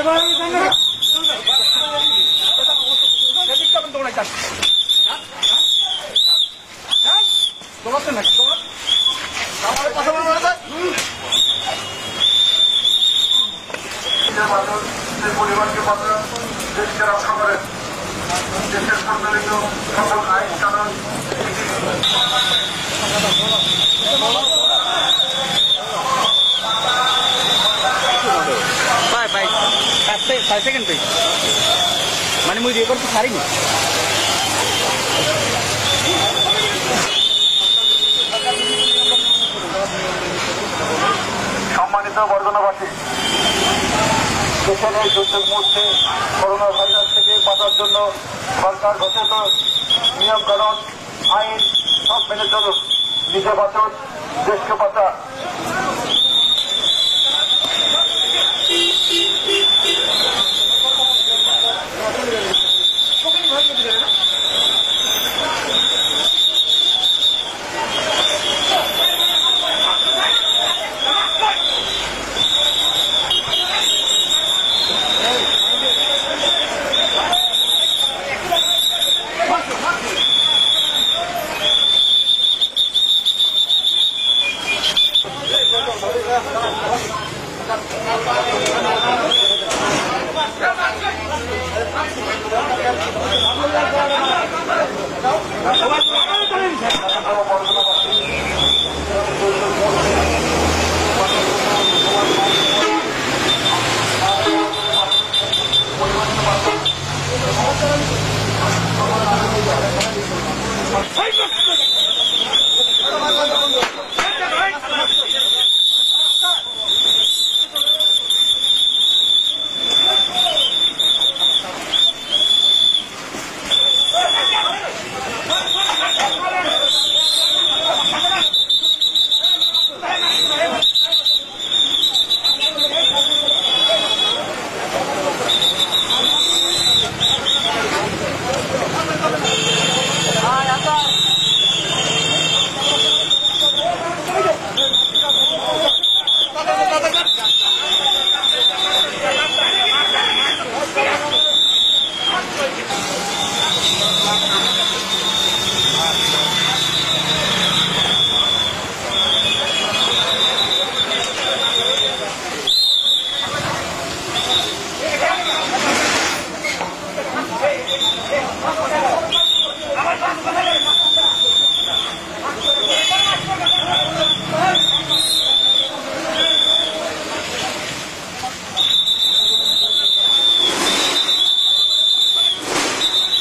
পরিবারকে বাঁচান, দেশকে রক্ষা করেন। দেশের সম্মিলিত সকল আইন কানুন মানে মুই রেকর্ড তো ছাড়িনি। সম্মানিত বর্ধনাবাসী, দেশের এই যুদ্ধের মুহূর্তে করোনা ভাইরাস থেকে বাঁচার জন্য সরকার ঘোষিত নিয়মকানুন আইন সব মেনে চলুন। নিজে বাঁচুন, দেশকে বাঁচা।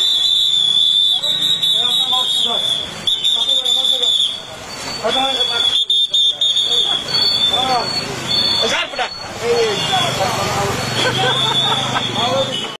Hadi hadi.